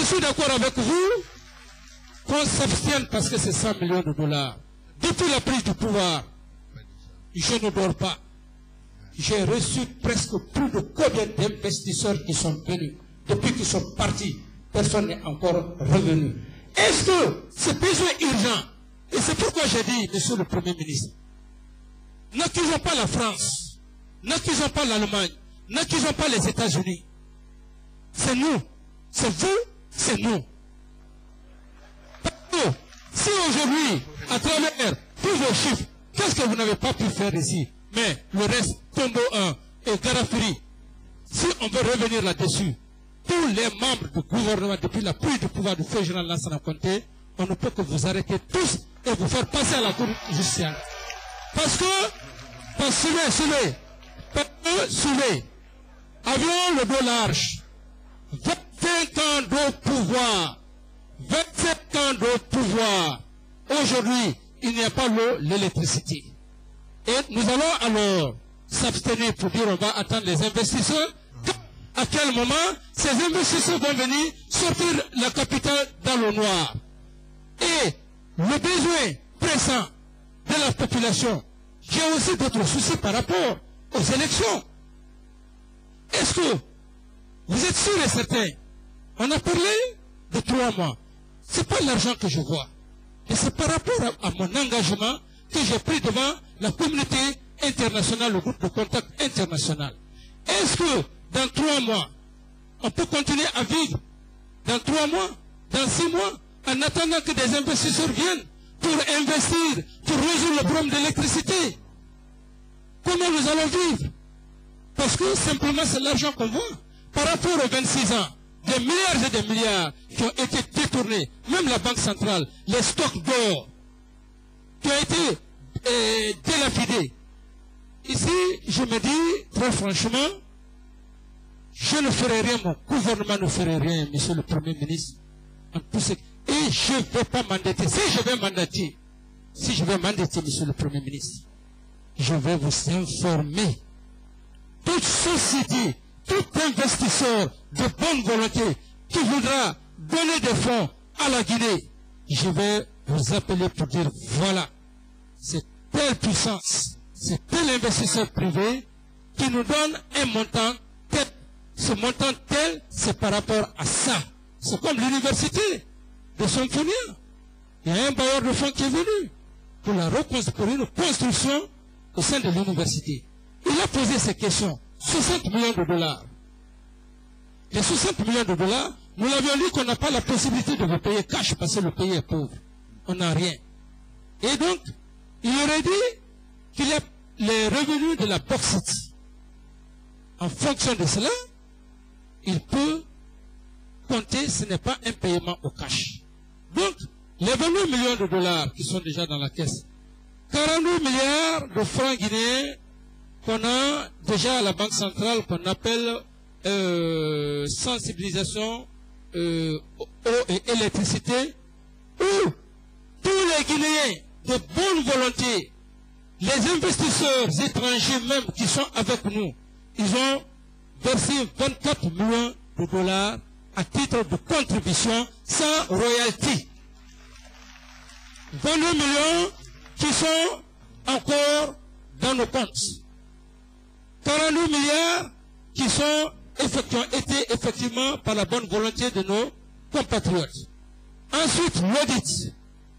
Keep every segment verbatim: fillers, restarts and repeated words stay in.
suis d'accord avec vous qu'on s'abstienne parce que c'est cent millions de dollars. Depuis la prise du pouvoir, je ne dors pas. J'ai reçu presque plus de combien d'investisseurs qui sont venus. Depuis qu'ils sont partis, personne n'est encore revenu. Est-ce que ce besoin urgent, et c'est pourquoi j'ai dit, monsieur le Premier ministre, n'accusons pas la France, n'accusons pas l'Allemagne, n'accusons pas les États-Unis. C'est nous, c'est vous, c'est nous. Si aujourd'hui, à travers tous vos chiffres, qu'est-ce que vous n'avez pas pu faire ici? Mais le reste, Tombo un et Garafiri, si on veut revenir là-dessus, tous les membres du gouvernement, depuis la prise du pouvoir du feu général Lansana Conté, on ne peut que vous arrêter tous et vous faire passer à la cour judiciaire. Parce que, parce que, suivez, suivez, parce que, suivez, avions le dos large, vingt-cinq ans de pouvoir, vingt-sept ans de pouvoir. Aujourd'hui, il n'y a pas l'eau, l'électricité. Et nous allons alors s'abstenir pour dire on va attendre les investisseurs. À quel moment ces investisseurs vont venir sortir la capitale dans le noir. Et le besoin pressant de la population, j'ai aussi d'autres soucis par rapport aux élections. Est-ce que vous êtes sûr et certain? On a parlé de trois mois. Ce n'est pas l'argent que je vois. Et c'est par rapport à, à mon engagement que j'ai pris devant la communauté internationale, le groupe de contact international. Est-ce que dans trois mois, on peut continuer à vivre dans trois mois, dans six mois, en attendant que des investisseurs viennent pour investir, pour résoudre le problème de l'électricité? Comment nous allons vivre? Parce que simplement c'est l'argent qu'on voit. Par rapport aux vingt-six ans, des milliards et des milliards qui ont été détournés, même la Banque centrale, les stocks d'or qui ont été euh, dilapidés. Ici, je me dis, très franchement, je ne ferai rien, mon gouvernement ne ferait rien, monsieur le Premier ministre. En tout ce... Et je ne vais pas mandater. Si je vais mandater, si je vais mandater, monsieur le Premier ministre, je vais vous informer. Toute société, tout investisseur de bonne volonté qui voudra donner des fonds à la Guinée, je vais vous appeler pour dire, voilà, c'est telle puissance, c'est tel investisseur privé qui nous donne un montant tel. Ce montant tel, c'est par rapport à ça. C'est comme l'université de Symphonia. Il y a un bailleur de fonds qui est venu pour la reconstruire, une construction au sein de l'université. Il a posé ces questions. soixante millions de dollars. Les soixante millions de dollars, nous l'avions dit qu'on n'a pas la possibilité de vous payer cash parce que le pays est pauvre. On n'a rien. Et donc, il aurait dit qu'il y a les revenus de la bauxite. En fonction de cela, il peut compter, ce n'est pas un paiement au cash. Donc, les vingt-neuf millions de dollars qui sont déjà dans la caisse, quarante-deux milliards de francs guinéens qu'on a déjà à la Banque centrale, qu'on appelle euh, sensibilisation euh, eau et électricité, où tous les Guinéens de bonne volonté, les investisseurs étrangers même qui sont avec nous, ils ont versé vingt-quatre millions de dollars à titre de contribution sans royalty. vingt-deux millions qui sont encore dans nos comptes. quarante-deux milliards qui sont effectivement, été effectivement par la bonne volonté de nos compatriotes. Ensuite, l'audit.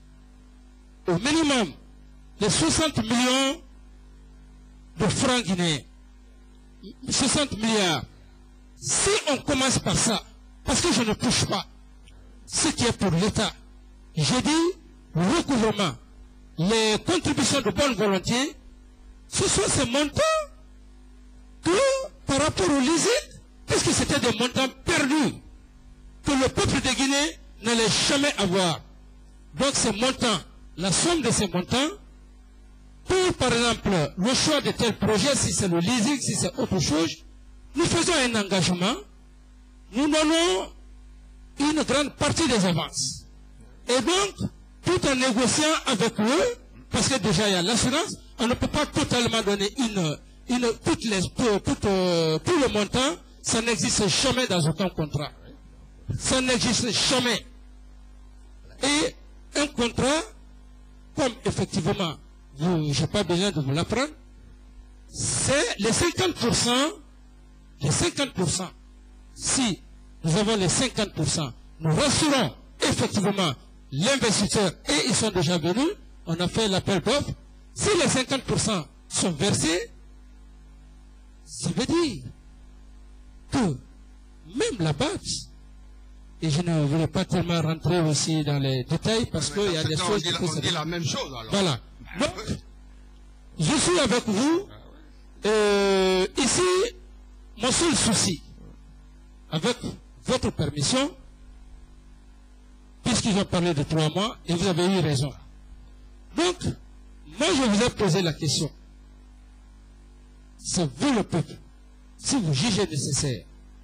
Au minimum, les soixante millions de francs guinéens. soixante milliards. Si on commence par ça, parce que je ne touche pas ce qui est pour l'État, j'ai dit le recouvrement, les contributions de bonne volonté, ce sont ces montants que par rapport au leasing, puisque c'était des montants perdus, que le peuple de Guinée n'allait jamais avoir. Donc ces montants, la somme de ces montants, pour par exemple le choix de tel projet, si c'est le leasing, si c'est autre chose, nous faisons un engagement, nous donnons une grande partie des avances. Et donc, tout en négociant avec eux, parce que déjà il y a l'assurance, on ne peut pas totalement donner une, une, toutes les, tout, tout, euh, tout le montant, ça n'existe jamais dans aucun contrat. Ça n'existe jamais. Et un contrat, comme effectivement, je n'ai pas besoin de vous l'apprendre, c'est les cinquante pour cent, les cinquante pour cent. Si nous avons les cinquante pour cent, nous rassurons effectivement l'investisseur et ils sont déjà venus, on a fait l'appel d'offres. Si les cinquante pour cent sont versés, ça veut dire que même la B A T, et je ne voulais pas tellement rentrer aussi dans les détails parce qu'il y a des choses qui on dit la même chose alors. Voilà. Donc, je suis avec vous. Euh, ici, mon seul souci, avec votre permission, puisqu'ils ont parlé de trois mois, et vous avez eu raison. Donc, moi je vous ai posé la question. C'est vous le peuple, si vous jugez nécessaire,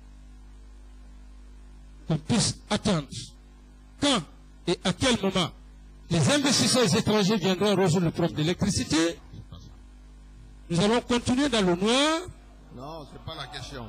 qu'on puisse attendre quand et à quel moment les investisseurs étrangers viendront résoudre le problème de l'électricité. Nous allons continuer dans le noir. Non, c'est pas la question.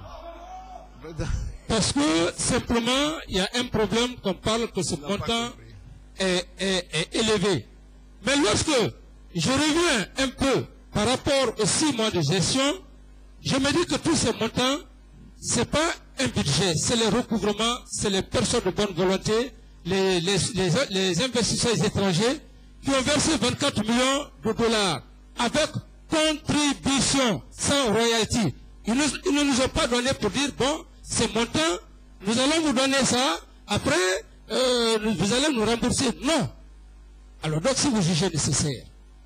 Parce que simplement, il y a un problème qu'on parle que ce montant est, est, est élevé. Mais lorsque je reviens un peu par rapport aux six mois de gestion, je me dis que tous ces montants, ce n'est pas un budget, c'est les recouvrements, c'est les personnes de bonne volonté, les, les, les, les investisseurs étrangers qui ont versé vingt-quatre millions de dollars avec contribution sans royalty. Ils, nous, ils ne nous ont pas donné pour dire, bon, ces montants, nous allons vous donner ça, après, euh, vous allez nous rembourser. Non. Alors donc, si vous jugez nécessaire.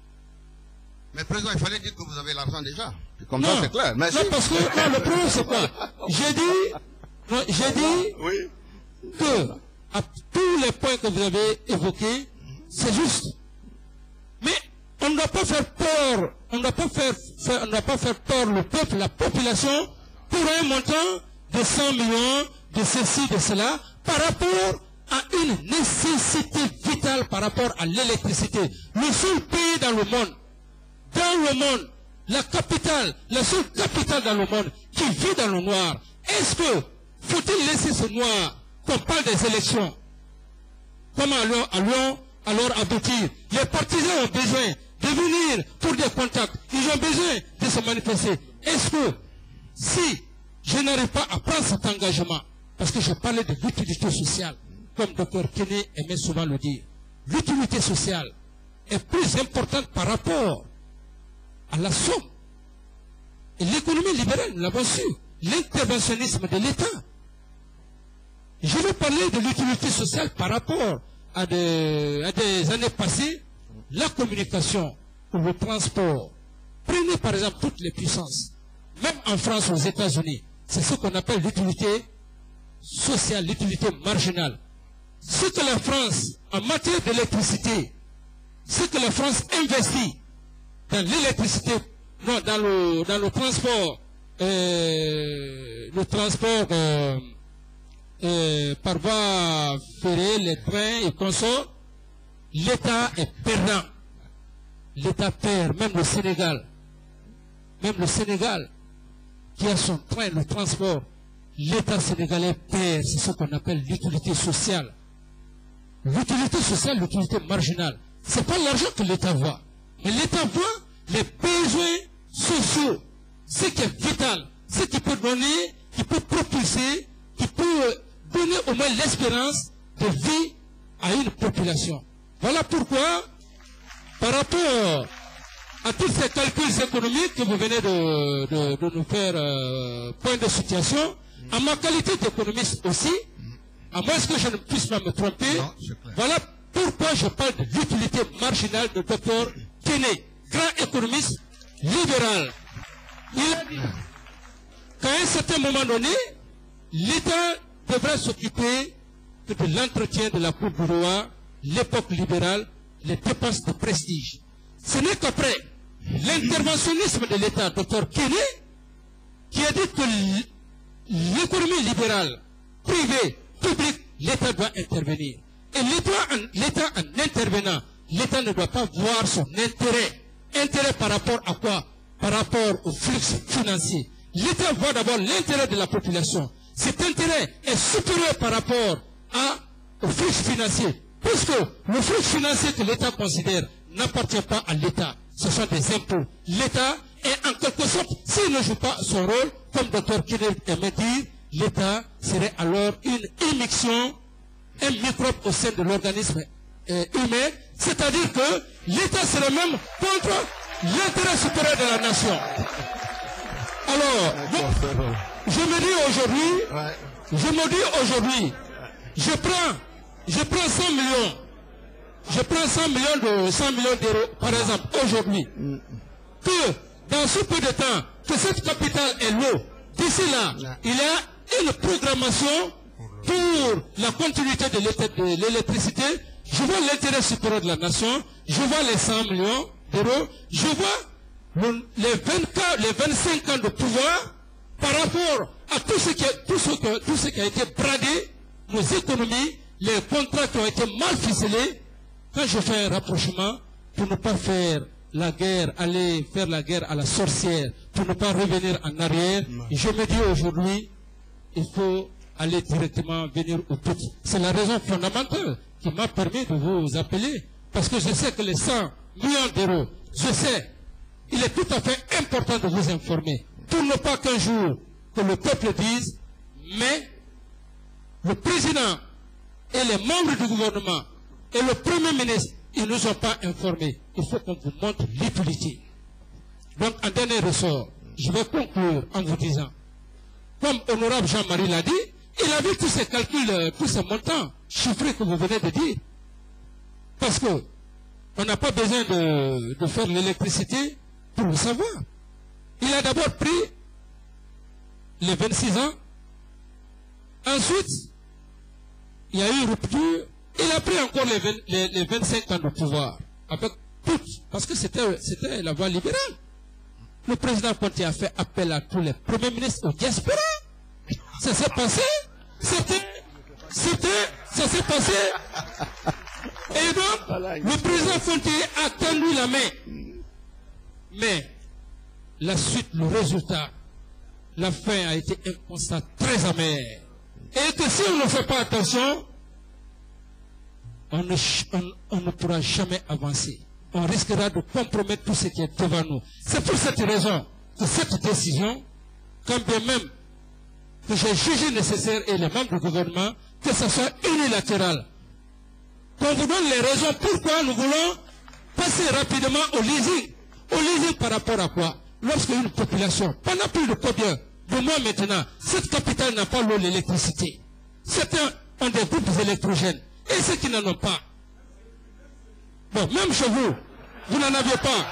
Mais président, il fallait dire que vous avez l'argent déjà. Comme non, ça, c'est clair. Merci. Non, parce que non, le problème, c'est quoi? J'ai dit, j'ai dit oui. que à tous les points que vous avez évoqués, c'est juste. Mais on ne doit pas faire peur, on ne doit pas faire, faire, on ne doit pas faire peur le peuple, la population, pour un montant de cent millions, de ceci, de cela, par rapport à une nécessité vitale par rapport à l'électricité. Le seul pays dans le monde, dans le monde, la capitale, la seule capitale dans le monde qui vit dans le noir. Est-ce que faut-il laisser ce noir qu'on parle des élections? Comment allons, allons alors aboutir? Les partisans ont besoin de venir pour des contacts. Ils ont besoin de se manifester. Est-ce que si je n'arrive pas à prendre cet engagement, parce que je parlais de l'utilité sociale, comme docteur Kenney aimait souvent le dire, l'utilité sociale est plus importante par rapport à la somme. Et l'économie libérale, nous l'avons su, l'interventionnisme de l'État. Je vais parler de l'utilité sociale par rapport à des, à des années passées, la communication ou le transport. Prenez par exemple toutes les puissances, même en France, aux États-Unis, c'est ce qu'on appelle l'utilité sociale, l'utilité marginale. Ce que la France, en matière d'électricité, ce que la France investit dans l'électricité, non, dans le, dans le transport, euh, le transport euh, euh, par voie ferrée, les trains et consorts, l'État est perdant. L'État perd, même le Sénégal. Même le Sénégal, qui a son train, le transport, l'État sénégalais perd, c'est ce qu'on appelle l'utilité sociale. L'utilité sociale, l'utilité marginale. Ce n'est pas l'argent que l'État voit. Mais l'État voit les besoins sociaux. Ce qui est vital, ce qui peut donner, qui peut propulser, qui peut donner au moins l'espérance de vie à une population. Voilà pourquoi, par rapport à tous ces calculs économiques que vous venez de, de, de nous faire euh, point de situation, à ma qualité d'économiste aussi, à moins que je ne puisse pas me tromper, non, voilà pourquoi je parle de l'utilité marginale de docteur Kenney, grand économiste libéral. Il a dit qu'à un certain moment donné, l'État devrait s'occuper de l'entretien de la cour du roi, l'époque libérale, les dépenses de prestige. Ce n'est qu'après l'interventionnisme de l'État, docteur Kenney, qui a dit que l'économie libérale, privée, publique, l'État doit intervenir. Et l'État en, en intervenant, l'État ne doit pas voir son intérêt. Intérêt par rapport à quoi? Par rapport au flux financier. L'État voit d'abord l'intérêt de la population. cet intérêt est supérieur par rapport à, au flux financier. Puisque le flux financier que l'État considère n'appartient pas à l'État. Ce sont des impôts. L'État est en quelque sorte, s'il ne joue pas son rôle, comme docteur Kenneth aimait dire, l'État serait alors une émission, un microbe au sein de l'organisme euh, humain, c'est-à-dire que l'État serait même contre l'intérêt supérieur de la nation. Alors, bon, je me dis aujourd'hui, je me dis aujourd'hui, je prends, je prends cent millions, je prends cent millions de cent millions d'euros, par exemple, aujourd'hui, que dans ce peu de temps, que cette capitale est l'eau, d'ici là, il y a une programmation pour la continuité de l'électricité. Je vois l'intérêt supérieur de la nation, je vois les cent millions d'euros, je vois le, les, vingt-quatre, les vingt-cinq ans de pouvoir par rapport à tout ce qui, tout ce que, tout ce qui a été bradé, nos économies, les contrats qui ont été mal ficelés. Quand je fais un rapprochement, pour ne pas faire la guerre, aller faire la guerre à la sorcière, pour ne pas revenir en arrière, je me dis aujourd'hui, il faut aller directement venir au petit. C'est la raison fondamentale qui m'a permis de vous appeler, parce que je sais que les cent millions d'euros, je sais, il est tout à fait important de vous informer, pour ne pas qu'un jour que le peuple dise, mais le président et les membres du gouvernement et le premier ministre, ils ne nous ont pas informés. Il faut qu'on vous montre l'utilité. Donc, en dernier ressort, je vais conclure en vous disant, comme honorable Jean-Marie l'a dit, il a vu tous ces calculs, tous ces montants chiffrés que vous venez de dire. Parce que on n'a pas besoin de, de faire l'électricité pour le savoir. Il a d'abord pris les vingt-six ans. Ensuite, il y a eu rupture. Il a pris encore les, vingt, les, les vingt-cinq ans de pouvoir. Avec toutes. Parce que c'était la voie libérale. Le président Conté a fait appel à tous les premiers ministres au diaspora. Ça s'est passé. C'était, c'était, ça s'est passé. Et donc, le président Conté a tendu la main. Mais, la suite, le résultat, la fin a été un constat très amer. Et que si on ne fait pas attention, on ne, on, on ne pourra jamais avancer. On risquera de compromettre tout ce qui est devant nous. C'est pour cette raison que cette décision, quand bien même que j'ai jugé nécessaire et les membres du gouvernement, que ce soit unilatéral, qu'on vous donne les raisons pourquoi nous voulons passer rapidement au leasing. Au leasing par rapport à quoi? Lorsque une population, pendant plus de combien de mois maintenant, cette capitale n'a pas l'eau, l'électricité. Certains ont des groupes électrogènes. Et ceux qui n'en ont pas. Bon, même chez vous, vous n'en avez pas.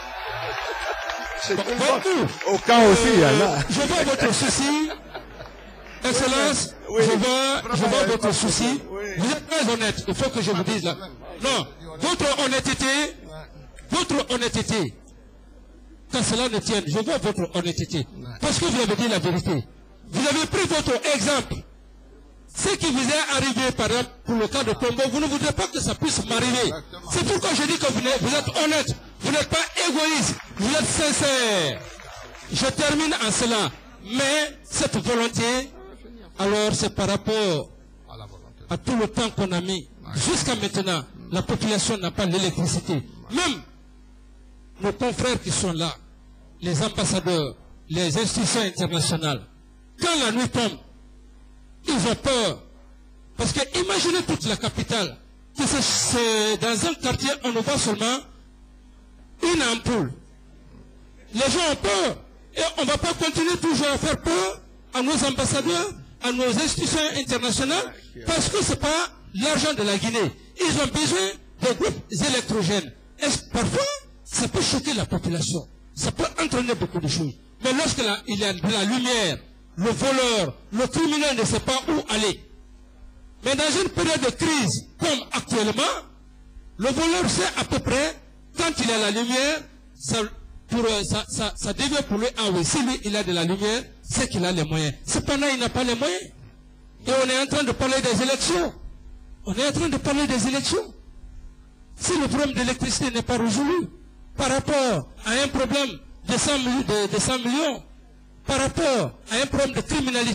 Bon, bon, au cas aussi, il y en a. Je vois votre souci. Excellence, oui, je vois, je vois votre souci. Oui. Vous êtes très honnête, il faut que je vous dise là. Non, votre honnêteté, votre honnêteté, quand cela ne tienne, je vois votre honnêteté. Parce que vous avez dit la vérité. Vous avez pris votre exemple. Ce qui vous est arrivé, par exemple, pour le cas de Tombo, vous ne voudrez pas que ça puisse m'arriver. C'est pourquoi je dis que vous, vous êtes honnête, vous n'êtes pas égoïste, vous êtes sincère. Je termine en cela. Mais cette volonté, alors c'est par rapport à tout le temps qu'on a mis. Jusqu'à maintenant, la population n'a pas l'électricité. Même nos confrères qui sont là, les ambassadeurs, les institutions internationales, quand la nuit tombe, ils ont peur. Parce que imaginez toute la capitale, que c'est dans un quartier, on ne voit seulement une ampoule. Les gens ont peur. Et on ne va pas continuer toujours à faire peur à nos ambassadeurs, à nos institutions internationales, parce que ce n'est pas l'argent de la Guinée. Ils ont besoin de groupes électrogènes. Et parfois, ça peut choquer la population. Ça peut entraîner beaucoup de choses. Mais lorsqu'il y a de la lumière, le voleur, le criminel ne sait pas où aller. Mais dans une période de crise comme actuellement, le voleur sait à peu près, quand il a la lumière, ça, pour, ça, ça, ça devient pour lui, ah oui, si lui il a de la lumière, c'est qu'il a les moyens. Cependant, il n'a pas les moyens. Et on est en train de parler des élections. On est en train de parler des élections. Si le problème de l'électricité n'est pas résolu, par rapport à un problème de cent millions, par rapport à un problème de criminalité,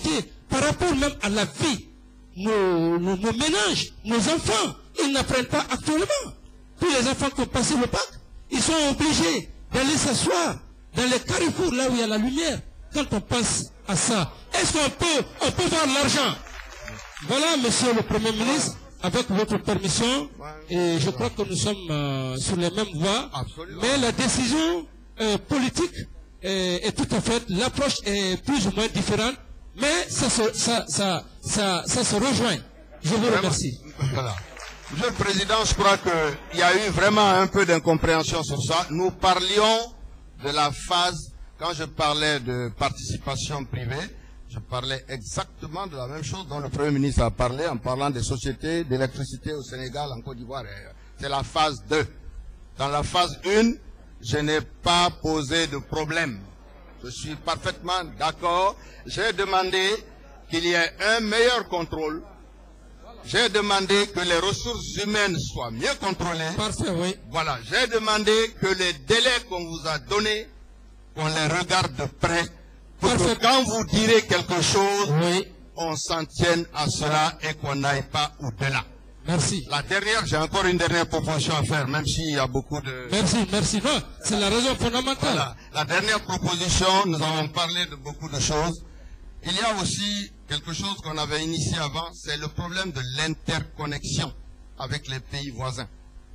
par rapport même à la vie, nos, nos, nos ménages, nos enfants, ils n'apprennent pas actuellement. Tous les enfants qui ont passé le bac, ils sont obligés d'aller s'asseoir dans les carrefours là où il y a la lumière. Quand on pense à ça, est-ce qu'on peut, on peut voir l'argent? Voilà, monsieur le Premier ministre, avec votre permission, et je crois que nous sommes euh, sur les mêmes voies. Absolument. Mais la décision euh, politique est, est tout à fait, l'approche est plus ou moins différente, mais ça se, ça, ça, ça, ça se rejoint. Je vous vraiment remercie. Voilà. Monsieur le Président, je crois qu'il y a eu vraiment un peu d'incompréhension sur ça. Nous parlions de la phase, quand je parlais de participation privée, je parlais exactement de la même chose dont le Premier ministre a parlé en parlant des sociétés d'électricité au Sénégal, en Côte d'Ivoire. C'est la phase deux. Dans la phase un, je n'ai pas posé de problème. Je suis parfaitement d'accord. J'ai demandé qu'il y ait un meilleur contrôle. J'ai demandé que les ressources humaines soient mieux contrôlées. Parfait, oui. Voilà. J'ai demandé que les délais qu'on vous a donnés, qu'on les regarde de près. Pour Parfait. Que quand vous direz quelque chose, oui, on s'en tienne à cela et qu'on n'aille pas au-delà. Merci. La dernière, j'ai encore une dernière proposition à faire, même s'il y a beaucoup de... Merci, merci. Non, c'est la raison fondamentale. Voilà. La dernière proposition, nous avons parlé de beaucoup de choses. Il y a aussi quelque chose qu'on avait initié avant, c'est le problème de l'interconnexion avec les pays voisins.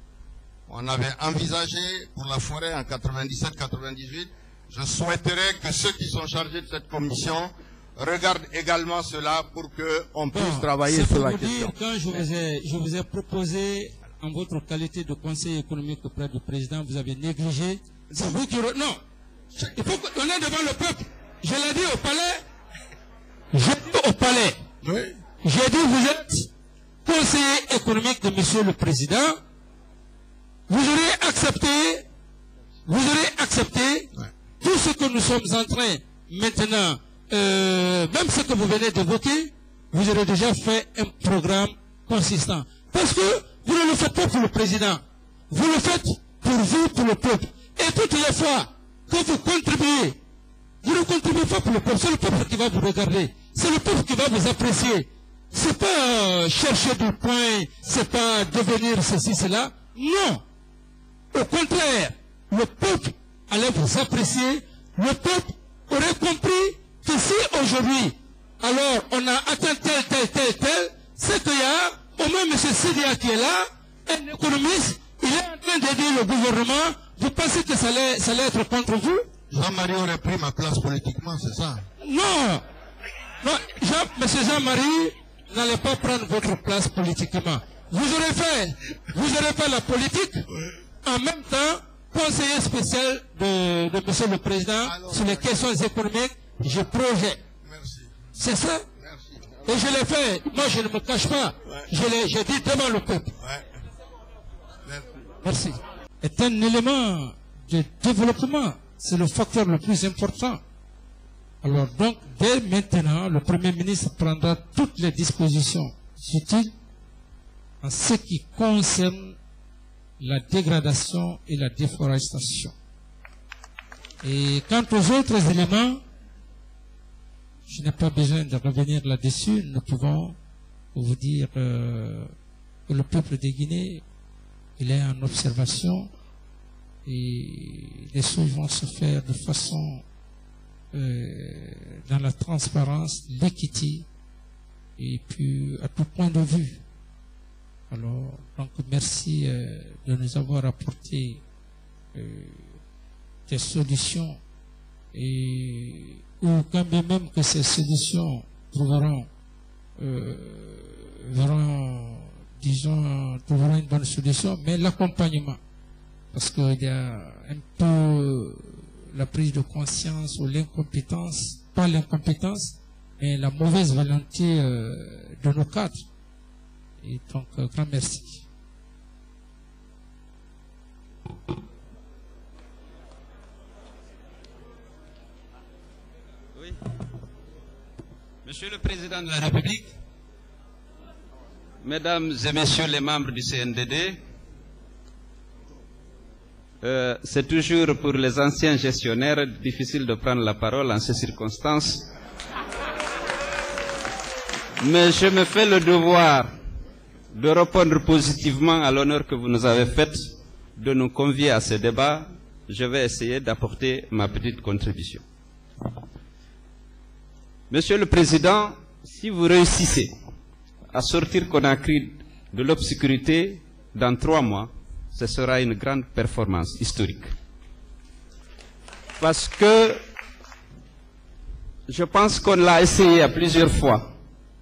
On avait envisagé pour la forêt en quatre-vingt-dix-sept quatre-vingt-dix-huit. Je souhaiterais que ceux qui sont chargés de cette commission regardent également cela pour qu'on puisse bon, travailler sur la question. Dire, quand je vous, ai, je vous ai proposé, en votre qualité de conseiller économique auprès du président, vous avez négligé. C'est vous qui... Non. Il faut qu'on est devant le peuple. Je l'ai dit au palais. J'ai dit au palais. Oui. J'ai dit, vous êtes conseiller économique de monsieur le président. Vous aurez accepté, vous aurez accepté ouais. tout ce que nous sommes en train maintenant, euh, même ce que vous venez de voter, vous aurez déjà fait un programme consistant. Parce que vous ne le faites pas pour le président, vous le faites pour vous, pour le peuple. Et toutes les fois que vous contribuez, vous ne contribuez pas pour le peuple, c'est le peuple qui va vous regarder, c'est le peuple qui va vous apprécier. C'est pas euh, chercher du point, c'est pas devenir ceci, cela. Non. Au contraire, le peuple allait vous apprécier, le peuple aurait compris que si aujourd'hui, alors on a atteint tel, tel, tel, tel, c'est qu'il y a, au moins M. Sidia qui est là, un économiste, il est en train d'aider le gouvernement, vous pensez que ça allait, ça allait être contre vous? Jean-Marie aurait pris ma place politiquement, c'est ça? Non, non, Jean, M. Jean-Marie n'allait pas prendre votre place politiquement. Vous aurez fait, vous aurez fait la politique, en même temps, conseiller spécial de, de Monsieur le Président alors, sur les questions économiques, je projette. Merci. C'est ça? Merci. Et je l'ai fait. Moi, je ne me cache pas. Ouais. Je l'ai, j'ai dit devant le peuple. Ouais. Merci. Merci. Est un élément de développement. C'est le facteur le plus important. Alors donc, dès maintenant, le Premier ministre prendra toutes les dispositions utiles en ce qui concerne la dégradation et la déforestation. Et quant aux autres éléments, je n'ai pas besoin de revenir là-dessus. Nous pouvons vous dire euh, que le peuple de Guinée, il est en observation et les choses vont se faire de façon euh, dans la transparence, l'équité et puis à tout point de vue. Alors, donc, merci euh, de nous avoir apporté euh, des solutions et ou quand bien même que ces solutions trouveront, euh, verront, disons, trouveront une bonne solution, mais l'accompagnement, parce qu'il y a un peu la prise de conscience ou l'incompétence, pas l'incompétence, mais la mauvaise volonté euh, de nos cadres. Et donc, euh, grand merci. Oui. Monsieur le Président de la République, Mesdames et Messieurs les membres du C N D D, euh, c'est toujours pour les anciens gestionnaires difficile de prendre la parole en ces circonstances. mais je me fais le devoir de répondre positivement à l'honneur que vous nous avez fait de nous convier à ce débat. Je vais essayer d'apporter ma petite contribution. Monsieur le Président, si vous réussissez à sortir Conakry de l'obscurité dans trois mois, ce sera une grande performance historique. Parce que je pense qu'on l'a essayé à plusieurs fois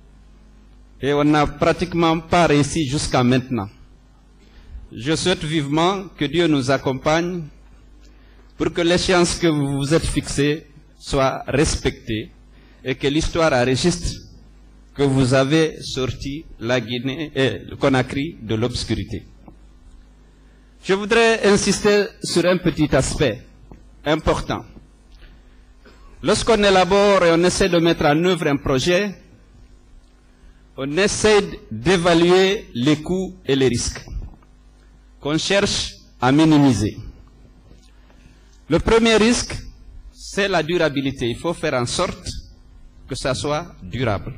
et on n'a pratiquement pas réussi jusqu'à maintenant. Je souhaite vivement que Dieu nous accompagne pour que l'échéance que vous vous êtes fixée soit respectée et que l'histoire enregistre que vous avez sorti la Guinée et le Conakry de l'obscurité. Je voudrais insister sur un petit aspect important. Lorsqu'on élabore et on essaie de mettre en œuvre un projet, on essaie d'évaluer les coûts et les risques qu'on cherche à minimiser. Le premier risque, c'est la durabilité. Il faut faire en sorte que ça soit durable.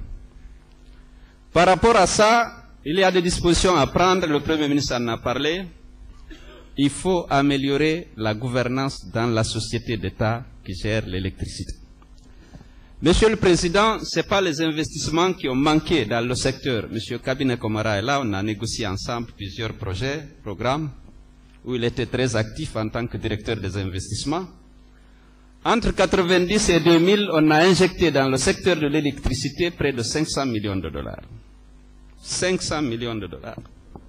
Par rapport à ça, il y a des dispositions à prendre, le Premier ministre en a parlé. Il faut améliorer la gouvernance dans la société d'État qui gère l'électricité. Monsieur le Président, ce n'est pas les investissements qui ont manqué dans le secteur. Monsieur Kabine Komara est là, on a négocié ensemble plusieurs projets, programmes, où il était très actif en tant que directeur des investissements. Entre quatre-vingt-dix et deux mille, on a injecté dans le secteur de l'électricité près de cinq cents millions de dollars. cinq cents millions de dollars.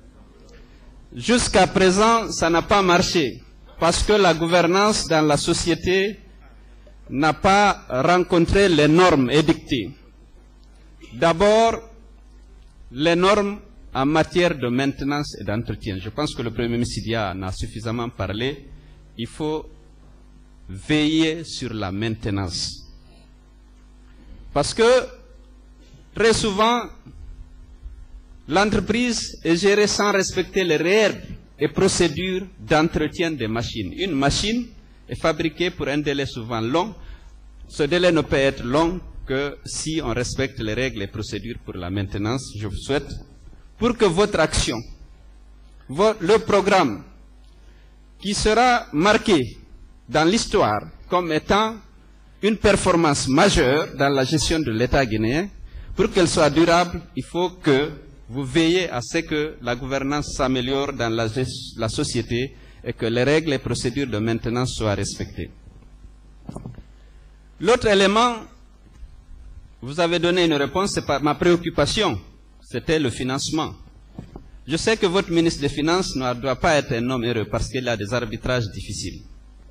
Jusqu'à présent, ça n'a pas marché parce que la gouvernance dans la société n'a pas rencontré les normes édictées. D'abord, les normes en matière de maintenance et d'entretien. Je pense que le Premier ministre en a suffisamment parlé. Il faut veiller sur la maintenance. Parce que très souvent, l'entreprise est gérée sans respecter les règles et procédures d'entretien des machines. Une machine est fabriquée pour un délai souvent long. Ce délai ne peut être long que si on respecte les règles et procédures pour la maintenance. Je vous souhaite, pour que votre action, le programme qui sera marqué dans l'histoire comme étant une performance majeure dans la gestion de l'État guinéen, pour qu'elle soit durable, il faut que vous veillez à ce que la gouvernance s'améliore dans la, la société et que les règles et procédures de maintenance soient respectées. L'autre élément, vous avez donné une réponse, c'est pas ma préoccupation, c'était le financement. Je sais que votre ministre des Finances ne doit pas être un homme heureux parce qu'il a des arbitrages difficiles.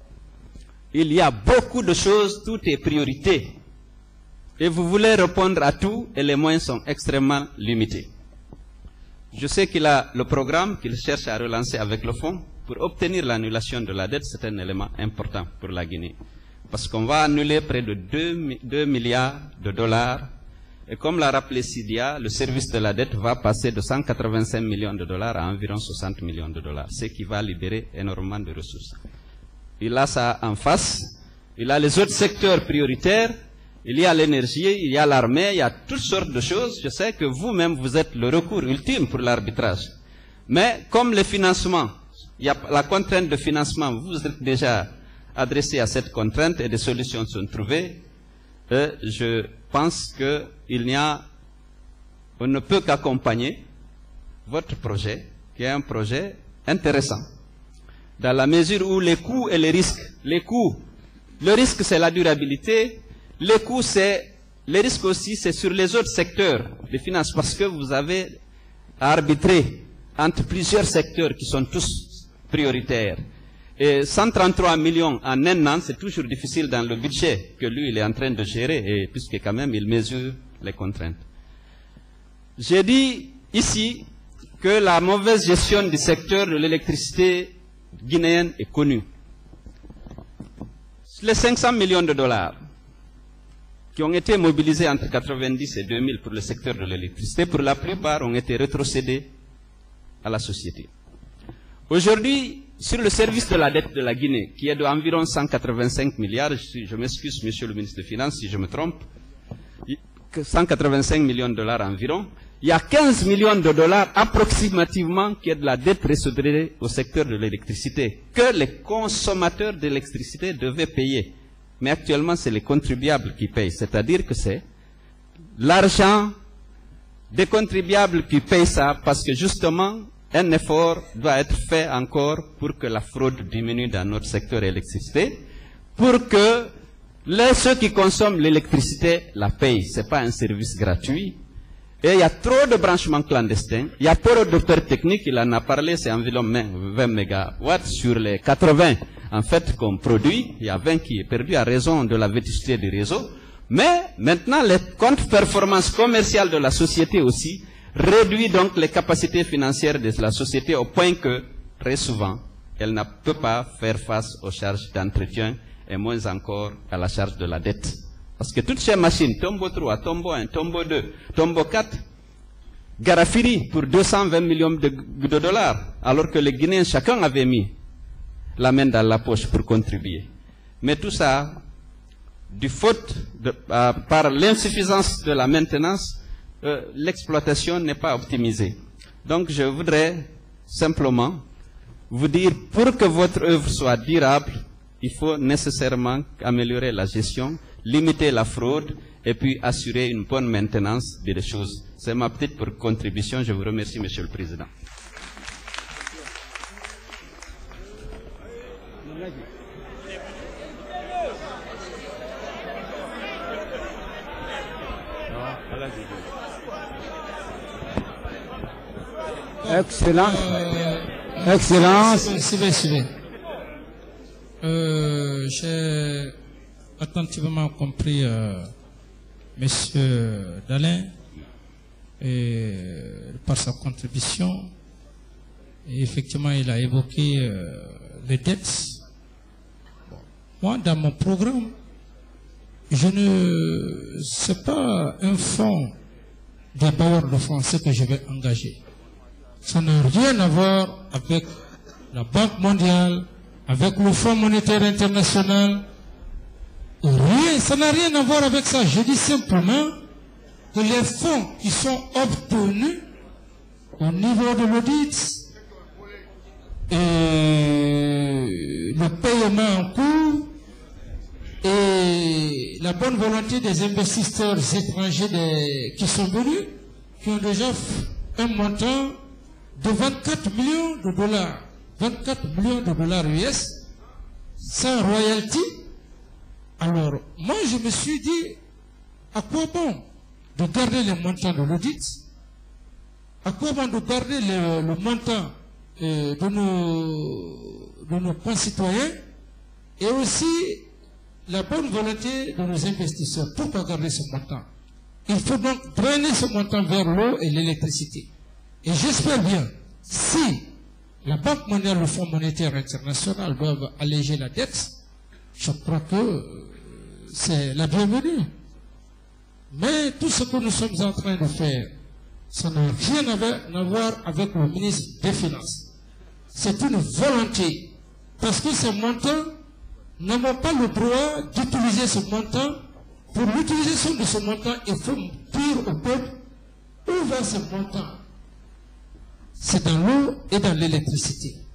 Il y a beaucoup de choses, tout est priorité. Et vous voulez répondre à tout et les moyens sont extrêmement limités. Je sais qu'il a le programme qu'il cherche à relancer avec le fonds. Pour obtenir l'annulation de la dette, c'est un élément important pour la Guinée. Parce qu'on va annuler près de deux milliards de dollars. Et comme l'a rappelé Sidia, le service de la dette va passer de cent quatre-vingt-cinq millions de dollars à environ soixante millions de dollars. Ce qui va libérer énormément de ressources. Il a ça en face. Il a les autres secteurs prioritaires. Il y a l'énergie, il y a l'armée, il y a toutes sortes de choses. Je sais que vous-même, vous êtes le recours ultime pour l'arbitrage. Mais comme le financement, il y a la contrainte de financement, vous êtes déjà adressé à cette contrainte et des solutions sont trouvées. Et je pense qu'il n'y a, on ne peut qu'accompagner votre projet, qui est un projet intéressant. Dans la mesure où les coûts et les risques, les coûts, le risque c'est la durabilité, les coûts c'est, les risques aussi c'est sur les autres secteurs des finances parce que vous avez à arbitrer entre plusieurs secteurs qui sont tous prioritaires. Et cent trente-trois millions en un an, c'est toujours difficile dans le budget que lui il est en train de gérer et puisque quand même il mesure les contraintes. J'ai dit ici que la mauvaise gestion du secteur de l'électricité guinéenne est connue. Les cinq cents millions de dollars qui ont été mobilisés entre quatre-vingt-dix et deux mille pour le secteur de l'électricité, pour la plupart ont été rétrocédés à la société. Aujourd'hui, sur le service de la dette de la Guinée, qui est d'environ cent quatre-vingt-cinq milliards, je, je m'excuse, monsieur le ministre des Finances, si je me trompe, cent quatre-vingt-cinq millions de dollars environ, il y a quinze millions de dollars approximativement qui est de la dette résoudrée au secteur de l'électricité, que les consommateurs d'électricité devaient payer. Mais actuellement, c'est les contribuables qui payent. C'est-à-dire que c'est l'argent des contribuables qui payent ça parce que justement, un effort doit être fait encore pour que la fraude diminue dans notre secteur d'électricité, pour que les, ceux qui consomment l'électricité la payent. Ce n'est pas un service gratuit. Et il y a trop de branchements clandestins. Il y a trop de pertes techniques, il en a parlé, c'est environ vingt mégawatts sur les quatre-vingts en fait qu'on produit. Il y a vingt qui est perdu à raison de la vétusté du réseau. Mais maintenant, les comptes performance commerciale de la société aussi réduit donc les capacités financières de la société au point que, très souvent, elle ne peut pas faire face aux charges d'entretien et moins encore à la charge de la dette. Parce que toutes ces machines, Tombo trois, Tombo un, Tombo deux, Tombo quatre, Garafiri pour deux cent vingt millions de, de dollars, alors que les Guinéens, chacun avait mis la main dans la poche pour contribuer. Mais tout ça, du faute de, euh, par l'insuffisance de la maintenance, euh, l'exploitation n'est pas optimisée. Donc je voudrais simplement vous dire, pour que votre œuvre soit durable, il faut nécessairement améliorer la gestion, limiter la fraude et puis assurer une bonne maintenance des choses. C'est ma petite contribution. Je vous remercie, Monsieur le Président. Excellent. Excellence. Suivez, suivez. Euh, j'ai attentivement compris euh, Monsieur Dalin et, par sa contribution. Et effectivement, il a évoqué euh, les dettes. Bon. Moi, dans mon programme, je ne sais pas un fonds des bailleurs de fonds que je vais engager. Ça n'a rien à voir avec la Banque mondiale, avec le Fonds monétaire international. Rien, ça n'a rien à voir avec ça. Je dis simplement que les fonds qui sont obtenus au niveau de l'audit et le paiement en cours et la bonne volonté des investisseurs étrangers des, qui sont venus, qui ont déjà un montant de vingt-quatre millions de dollars. vingt-quatre millions de dollars U S sans royalty. Alors, moi je me suis dit, à quoi bon de garder les montants de l'audit? À quoi bon de garder le, le montant euh, de, nos, de nos concitoyens et aussi la bonne volonté de nos investisseurs? Pourquoi garder ce montant? Il faut donc drainer ce montant vers l'eau et l'électricité. Et j'espère bien, si la Banque mondiale et le Fonds monétaire international doivent alléger la dette, je crois que c'est la bienvenue. Mais tout ce que nous sommes en train de faire, ça n'a rien à voir avec le ministre des Finances. C'est une volonté. Parce que ces montants n'avons pas le droit d'utiliser ce montant. Pour l'utilisation de ce montant, il faut dire au peuple où va ce montant. C'est dans l'eau et dans l'électricité.